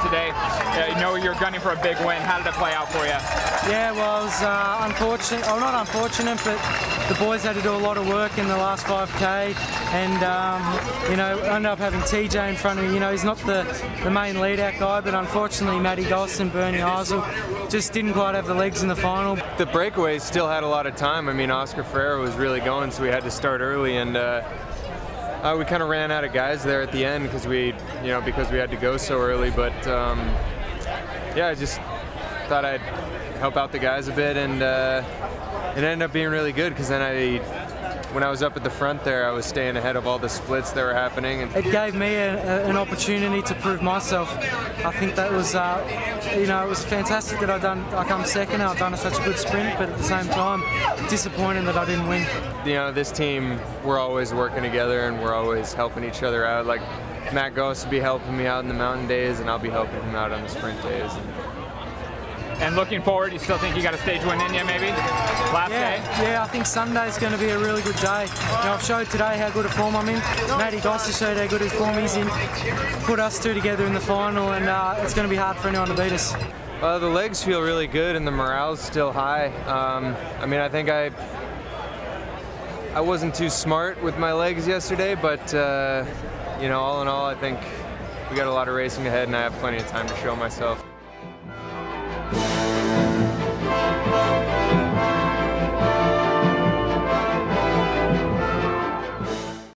today. You know you're gunning for a big win. How did it play out for you? Yeah, well, it was unfortunate, or not unfortunate, but the boys had to do a lot of work in the last 5K, and you know, ended up having Tejay in front of me. You know, he's not the main lead-out guy, but unfortunately Matty Goss and Bernie Eisel just didn't quite have the legs in the final. The breakaways still had a lot of time. I mean, Oscar Ferreira was really going, so we had to start early, and we kind of ran out of guys there at the end because we had to go so early. But yeah, I just thought I'd help out the guys a bit, and it ended up being really good because then when I was up at the front there, I was staying ahead of all the splits that were happening. And it gave me an opportunity to prove myself. I think that was, you know, it was fantastic that I come second. I've done such a good sprint, but at the same time, disappointing that I didn't win. You know, this team, we're always working together and we're always helping each other out. Like Matt Goss will be helping me out in the mountain days, and I'll be helping him out on the sprint days. And looking forward, you still think you got a stage win in you, maybe? Last day? Yeah, I think Sunday's going to be a really good day. You know, I've showed today how good a form I'm in. Matty Goss has showed how good a form he's in. Put us two together in the final, and it's going to be hard for anyone to beat us. The legs feel really good, and the morale's still high. I mean, I think I wasn't too smart with my legs yesterday, but you know, all in all, I think we got a lot of racing ahead, and I have plenty of time to show myself.